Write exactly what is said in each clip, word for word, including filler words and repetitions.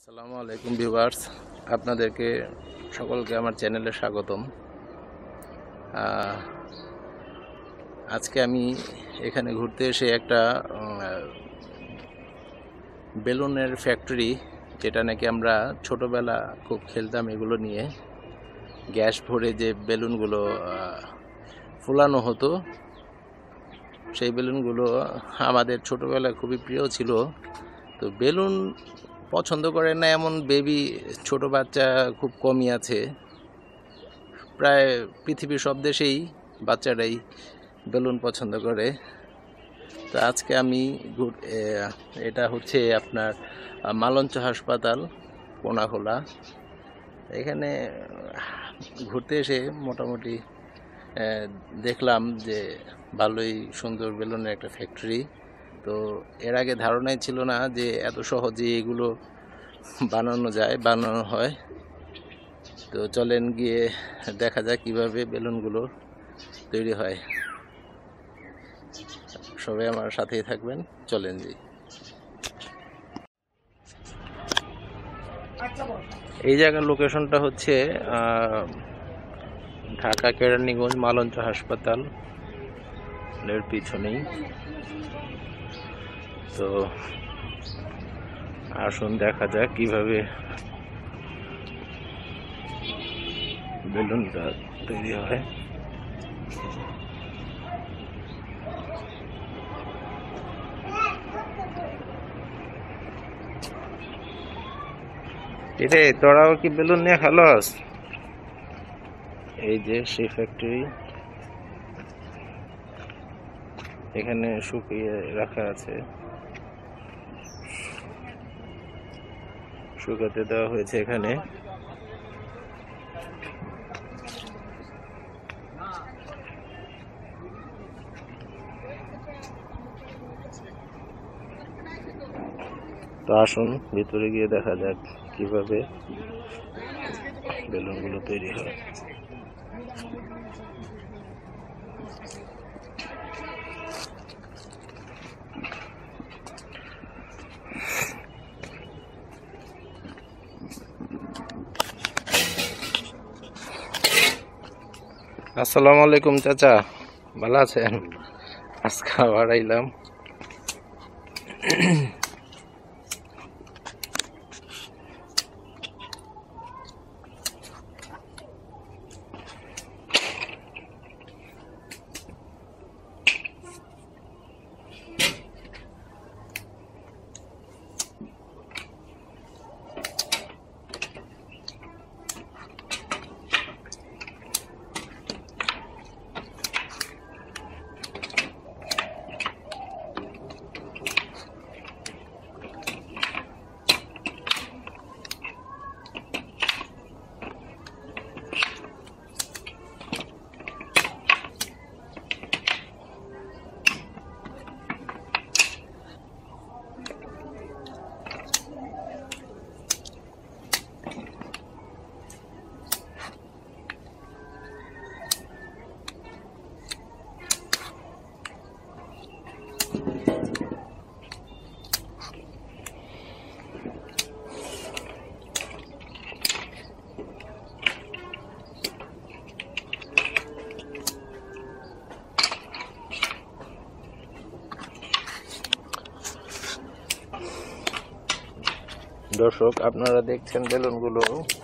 আসসালামু আলাইকুম ভিউয়ার্স, আপনাদেরকে সকলকে আমার চ্যানেলে স্বাগতম। আজকে আমি এখানে ঘুরতে এসে একটা বেলুনের ফ্যাক্টরি, যেটা নাকি আমরা ছোটোবেলা খুব খেলতাম, এগুলো নিয়ে গ্যাস ভরে যে বেলুনগুলো ফুলানো হতো, সেই বেলুনগুলো আমাদের ছোটোবেলায় খুবই প্রিয় ছিল। তো বেলুন পছন্দ করে না এমন বেবি ছোট বাচ্চা খুব কমই আছে। প্রায় পৃথিবীর সব দেশেই বাচ্চারাই বেলুন পছন্দ করে। তো আজকে আমি এটা হচ্ছে আপনার মালঞ্চ হাসপাতাল, কোনাখোলা। এখানে ঘুরতে এসে মোটামুটি দেখলাম যে ভালোই সুন্দর বেলুনের একটা ফ্যাক্টরি। তো এর আগে ধারণাই ছিল না যে এত সহজে এগুলো বানানো যায়, বানানো হয়। তো চলেন গিয়ে দেখা যাক কিভাবে বেলুনগুলো তৈরি হয়। সবাই আমার সাথেই থাকবেন, চলেন যাই। এই জায়গার লোকেশনটা হচ্ছে ঢাকা কেরানীগঞ্জ মালঞ্চ হাসপাতাল এর পিছনেই। তো আসুন দেখা যাক কিভাবে বেলুনটা তৈরি হয়। এরে তোরাও কি বেলুন নিয়ে খেলোস? এই যে সেই ফ্যাক্টরি, এখানে শুকিয়ে রাখা আছে, শুকাতে দেওয়া হয়েছে এখানে। তো আসুন ভিতরে গিয়ে দেখা যাক কিভাবে বেলুনগুলো তৈরি হয়। আসসালামু আলাইকুম চাচা, ভালো আছেন? আজকে আবার আইলাম। দর্শক, আপনারা দেখছেন বেলুনগুলো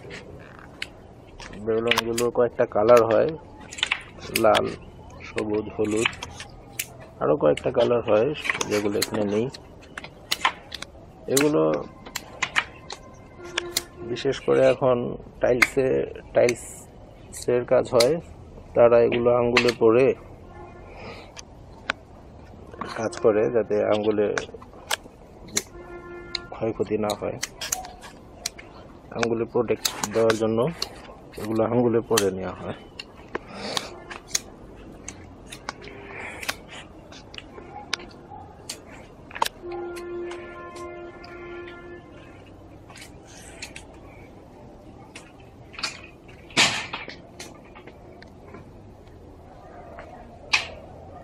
বেলুনগুলো কয়েকটা কালার হয়, লাল, সবুজ, হলুদ, আরো কয়েকটা কালার হয় যেগুলো এখানে নেই। এগুলো বিশেষ করে এখন টাইলসে টাইলসের কাজ হয়, তারা এগুলো আঙ্গুলে পরে কাজ করে যাতে আঙ্গুলে ক্ষয়ক্ষতি না হয়। আঙ্গুলে প্রোটেক্ট দেওয়ার জন্য এগুলো আঙ্গুলে পরে নেওয়া হয়।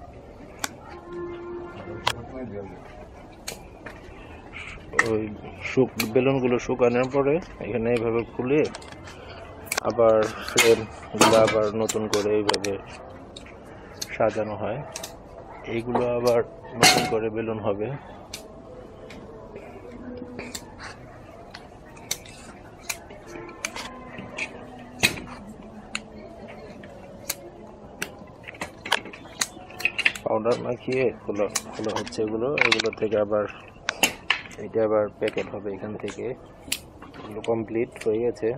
ওই বেলুনগুলো শুকানোর পরে এখানে এইভাবে খুলে আবার ফ্রেমগুলো আবার নতুন করে এইভাবে সাজানো হয়। এইগুলো আবার নতুন করে বেলুন হবে। পাউডার মাখিয়ে খোলা খোলা হচ্ছে এগুলো। এগুলো থেকে আবার এটা আবার প্যাকেট হবে। এখান থেকে এগুলো কমপ্লিট হয়ে গেছে।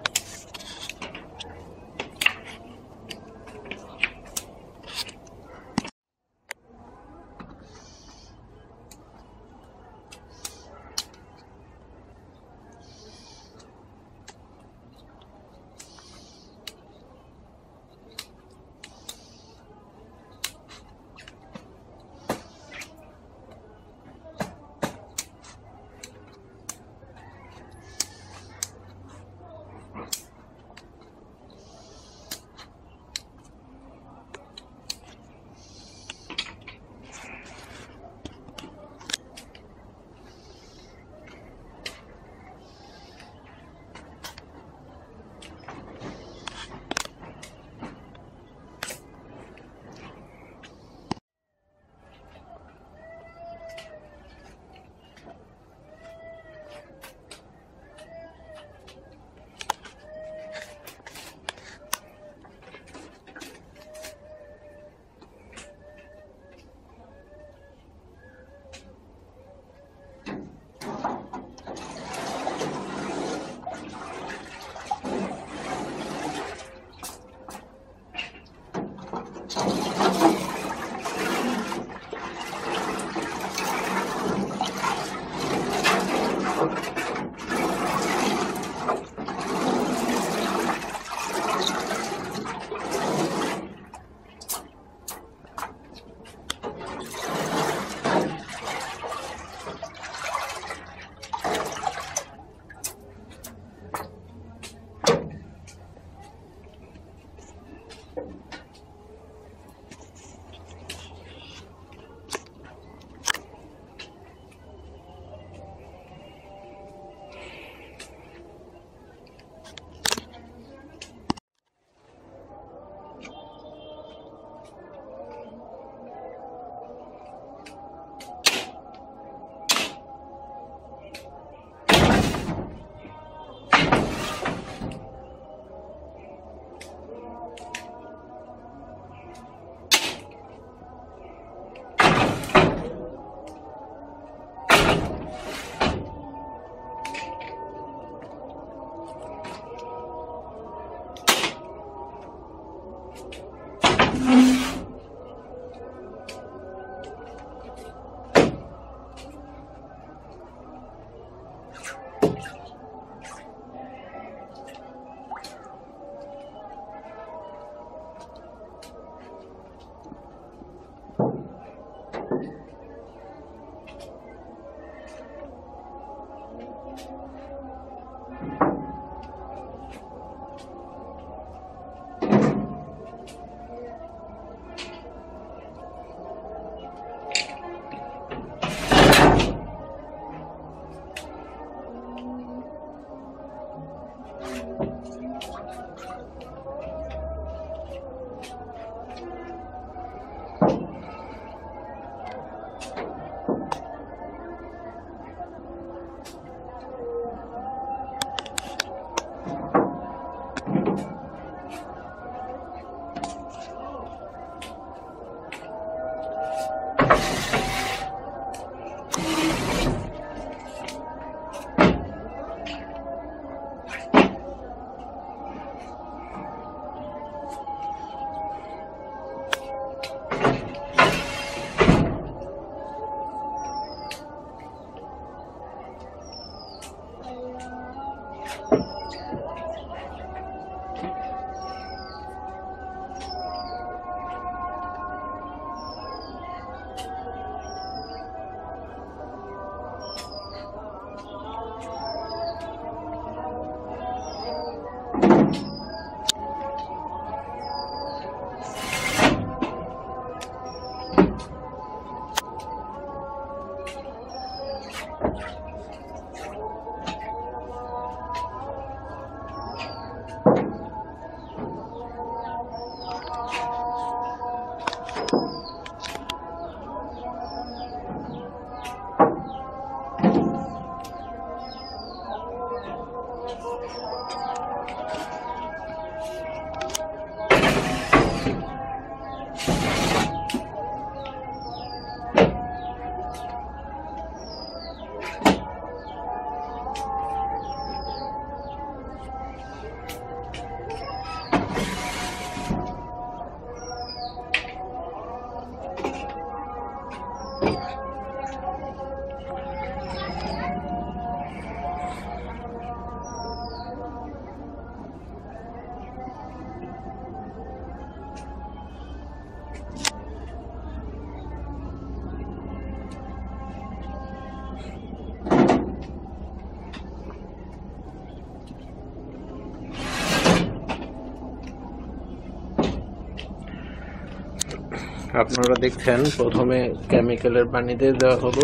আপনারা দেখছেন প্রথমে কেমিক্যালের পানিতে দেওয়া হলো,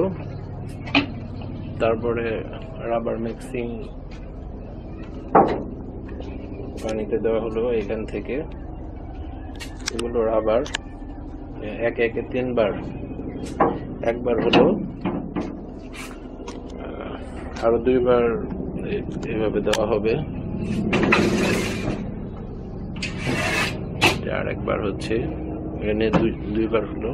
তারপরে রাবার মিক্সিং পানিতে দেওয়া হলো। এখান থেকে এগুলো রাবার একে একে তিনবার, একবার হলো, আরো দুইবার এভাবে দেওয়া হবে। আর একবার হচ্ছে এনে দুইবার হলো।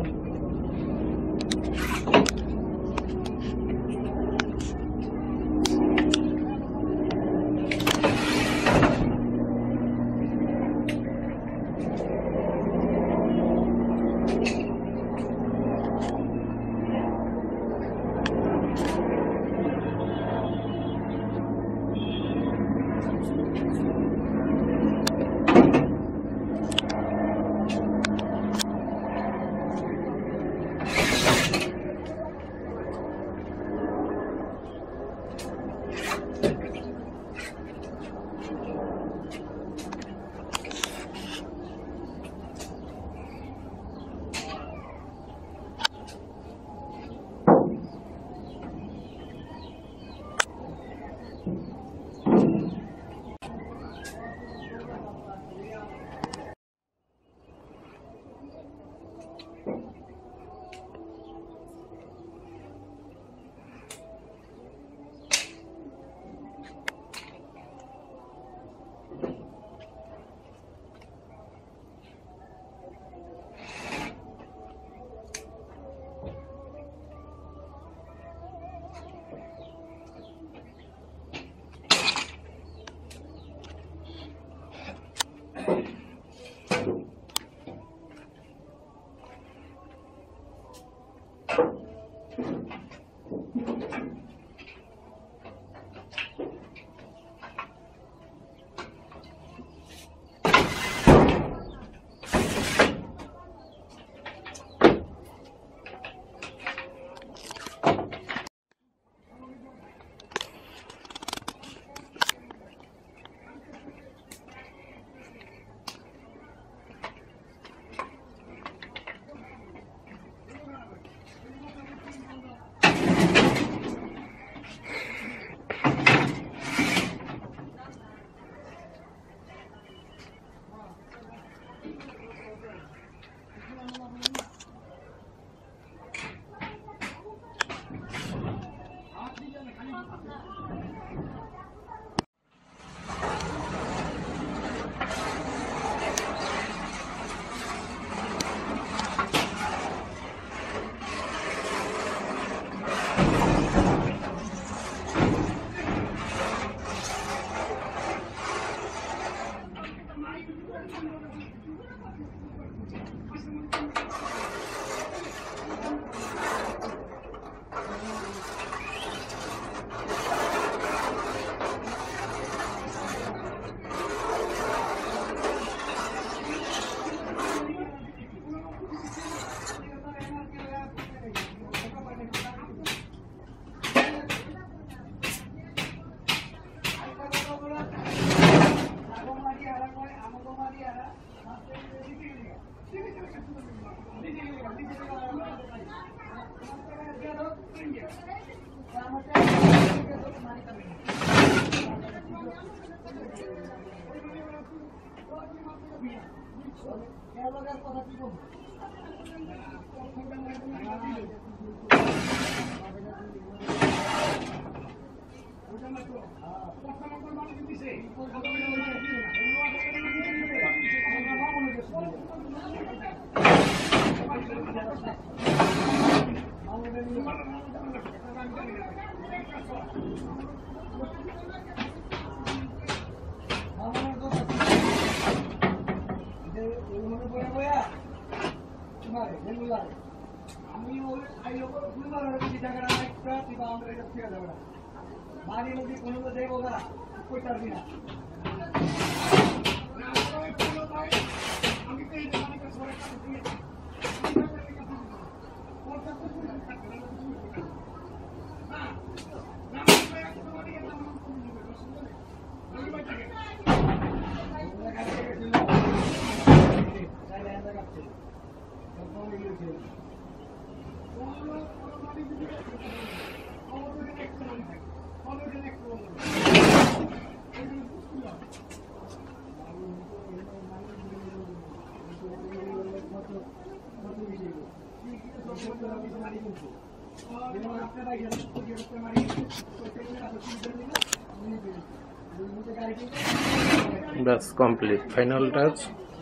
বাস কমপ্লিট, ফাইনাল টাচ।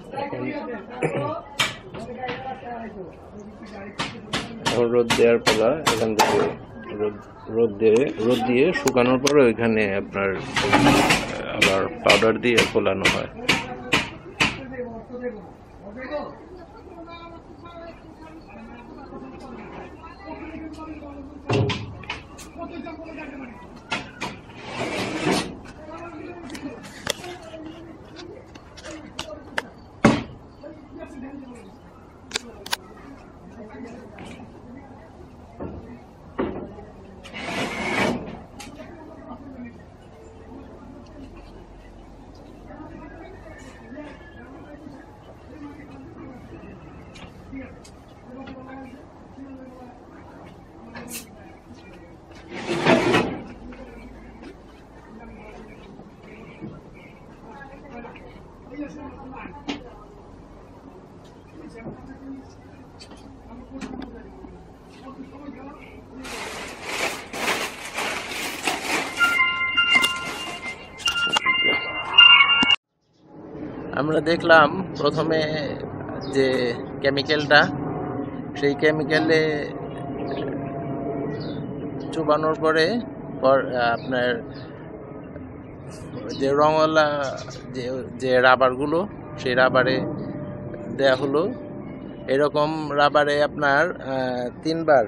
এখন রোদ দেওয়ার পালা। এখান থেকে রোদ রোদ দিয়ে রোদ দিয়ে শুকানোর পরে ওইখানে আপনার আবার পাউডার দিয়ে ফোলানো হয়। আমরা দেখলাম প্রথমে যে কেমিক্যালটা, সেই কেমিক্যালে চুবানোর পরে আপনার যে রঙওয়ালা যে যে রাবারগুলো, সেই রাবারে দেয়া হলো। এরকম রাবারে আপনার তিনবার,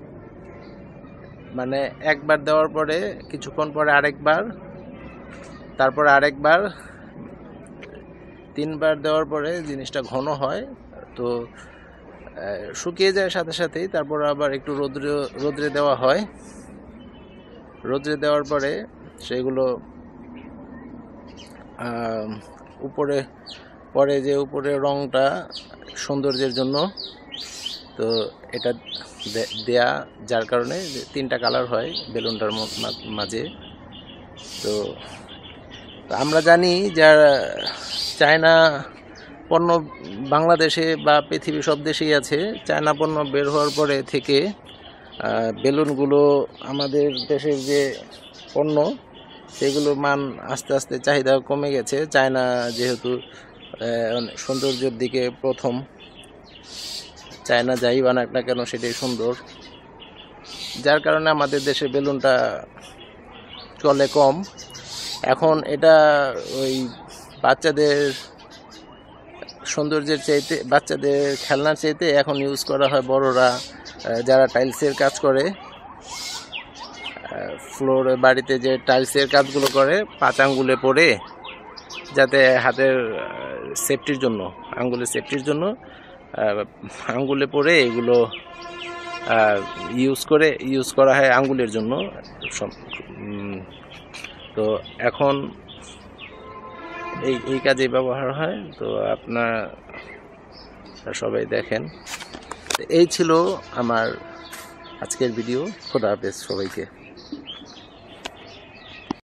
মানে একবার দেওয়ার পরে কিছুক্ষণ পরে আরেকবার, তারপর আরেকবার, তিনবার দেওয়ার পরে জিনিসটা ঘন হয়, তো শুকিয়ে যায় সাথে সাথেই। তারপর আবার একটু রোদ্রে রোদ্রে দেওয়া হয়। রোদ্রে দেওয়ার পরে সেগুলো উপরে পরে, যে উপরে রংটা সৌন্দর্যের জন্য, তো এটা দেয়া, যার কারণে তিনটা কালার হয় বেলুনটার মাঝে। তো আমরা জানি যারা চায়না পণ্য বাংলাদেশে বা পৃথিবীর সব দেশেই আছে, চায়না পণ্য বের হওয়ার পরে থেকে বেলুনগুলো আমাদের দেশের যে পণ্য, সেগুলোর মান আস্তে আস্তে চাহিদা কমে গেছে। চায়না যেহেতু সৌন্দর্যের দিকে প্রথম, চায়না যাই বানাক না কেন সেটাই সুন্দর, যার কারণে আমাদের দেশে বেলুনটা চলে কম। এখন এটা ওই বাচ্চাদের সৌন্দর্যের চাইতে, বাচ্চাদের খেলনার চাইতে এখন ইউজ করা হয় বড়রা যারা টাইলসের কাজ করে, ফ্লোরে বাড়িতে যে টাইলসের কাজগুলো করে, পাঁচ আঙ্গুলে পরে, যাতে হাতের সেফটির জন্য, আঙ্গুলের সেফটির জন্য আঙ্গুলে পরে এগুলো ইউজ করে ইউজ করা হয় আঙ্গুলের জন্য। তো এখন এই এই কাজে ব্যবহার হয়। তো আপনারা সবাই দেখেন। এই ছিল আমার আজকের ভিডিও। খোদা হাফেজ সবাইকে।